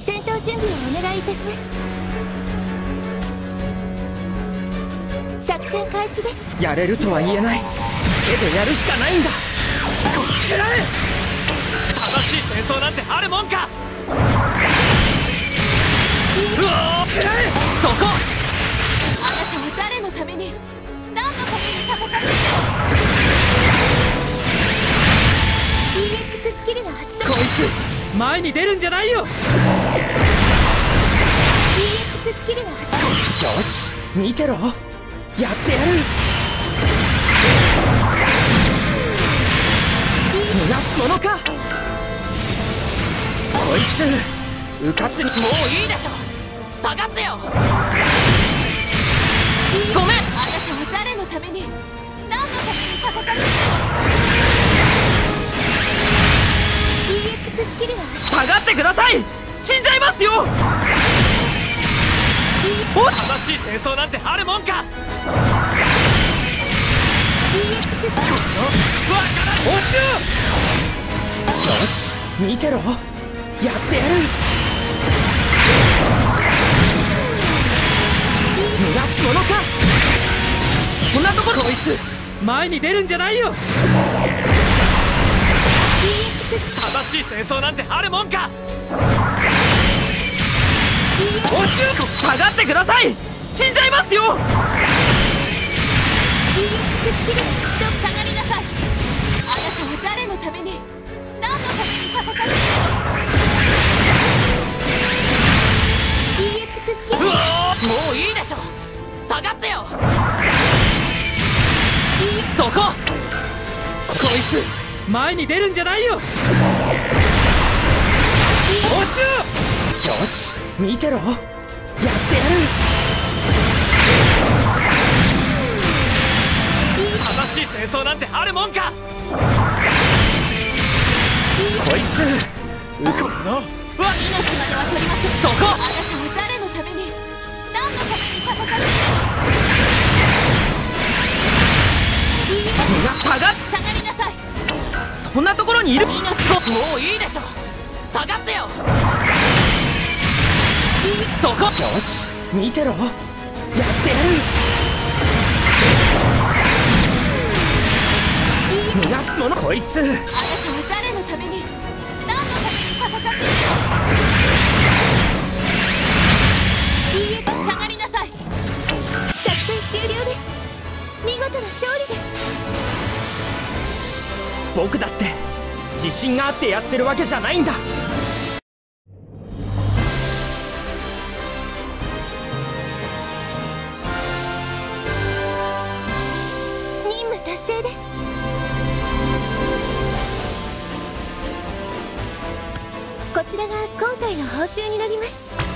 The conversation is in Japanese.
戦闘準備をお願いいたします。作戦開始です。 やれるとは言えない。手でやるしかないんだ。こちらへ。 正しい戦争なんてあるもんか。 うわー、こちらへ。 そこ。 あなたは誰のために、何のために戦ってるの？ EX スキルの発動。 こいつ前に出るんじゃないよ。 EX スキルの発動。 よし、見てろ、やってやる。逃がすものか。こいつうかつに。 もういいでしょ。下がってよ。 ごめん。あなたは誰のために、何のために戦ってるの？ EX スキルの発動。 下がってください。死んじゃいますよ。 正しい戦争なんてあるもんか。 EX スキル。 わからん。 落ちろ。よし、見てろ、やってやる。逃がすものか。そんなところ。こいつ前に出るんじゃないよ。 EX スキル。 正しい戦争なんてあるもんか。 落ちろ。下がってください。死んじゃいますよ。 EX スキル。一度下がりなさい。あなたは誰のために、何のために戦ってるの？ EX スキル。 うわー、もういいでしょ。下がってよ。そこ。 こいつ前に出るんじゃないよ。落ちろ。よし、見てろ、やってやる。 正しい戦争なんてあるもんか。 こいつこの命までは取りません。 そこ。 あなたは誰のために、何のために戦ってるの？ EX 下がっ。 下がりなさい。 そんなところにいる。 もういいでしょ。下がってよ。そこ。 よし、見てろ、やってやる。逃がすもの。こいつあなたは誰のために、何のために戦ってるの？ EX 下がりなさい。作戦終了です。見事な勝利です。 僕だって自信があってやってるわけじゃないんだ。 任務達成です。こちらが今回の報酬になります。